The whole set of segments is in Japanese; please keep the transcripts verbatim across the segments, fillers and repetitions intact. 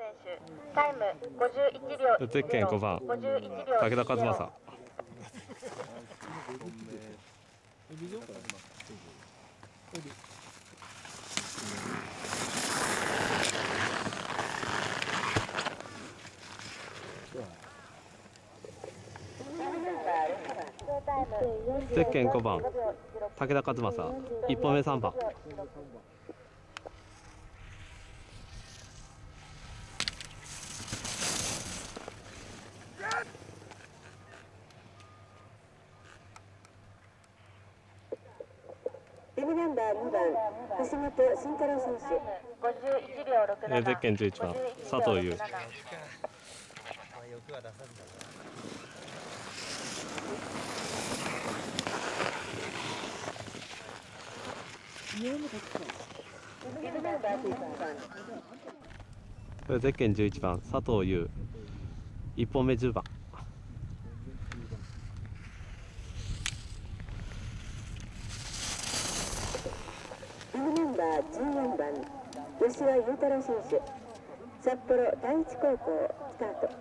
手、タイムごじゅういちびょう。 ゼッケンごばん、武田和正。ゼッケンごばん、武田和正。いっぽんめさんばん。 ビブナンバーにばん、橋本慎太郎選手。 ごじゅういちびょうろくなな。 ゼッケンじゅういちばん、佐藤優。 欲は出さんだゼッケンじゅういちばん、佐藤優。いっぽんめじゅうばん。 ビブナンバーじゅうよんばん、吉羽裕太郎選手。札幌第一高校スタート。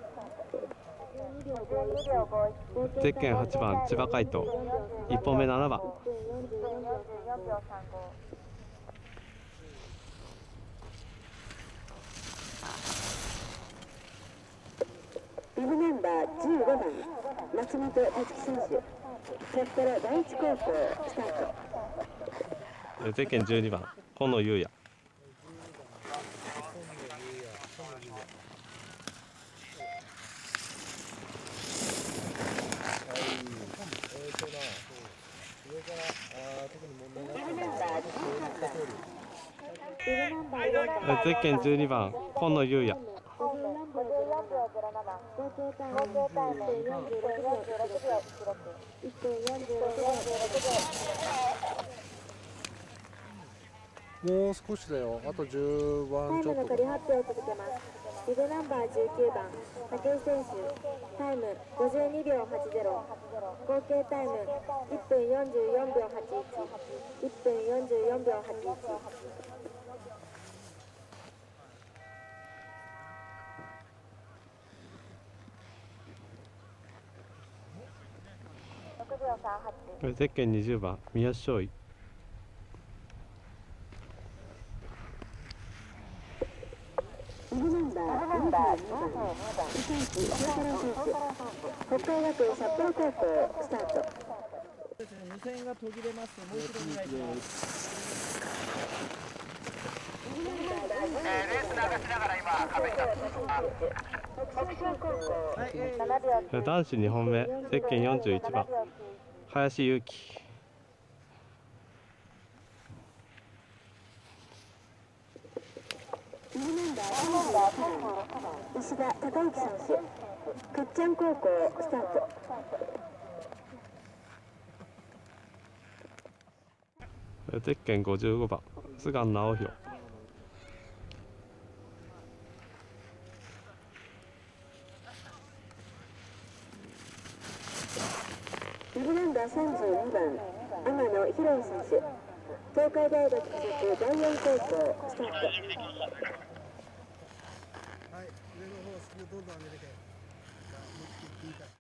ゼッケンはちばん、千葉海斗。いっぽんめななばん。 ビブナンバーじゅうごばん、松本達樹選手。札幌第一高校スタート。 ゼッケンじゅうにばん、今野優也。ゼッケンじゅうにばん、今野優也。 もう少しだよ。あとじゅうばんちょっと。 タイムの仮発表を続けます。ビブナンバーじゅうきゅうばん、武井選手。タイムごじゅうにびょうはちじゅう。合計タイムいっぷんよんじゅうよんびょうはちいち。いっぷんよんじゅうよんびょうはちいち。 ゼッケンにじゅうばん、三好勝尉。 ビブナンバーにばん、伊藤慎太郎選手。北海学園札幌高校スタート。 無線が途切れますので、もう一度お願いします。 レース流しながら今壁に立ってます。 男子にほんめ、ゼッケンよんじゅういちばん、林優輝。 ビブナンバーさんじゅうろくばん、石田孝之選手。くっちゃん高校スタート。 ゼッケンごじゅうごばん、菅野直弘。 ビブナンバーさんじゅうにばん、天野博選手。東海大学附属第四高校スタート。 はい、上の方スピードどんどん上げてけ。じゃあ、もうちょっと聞いた。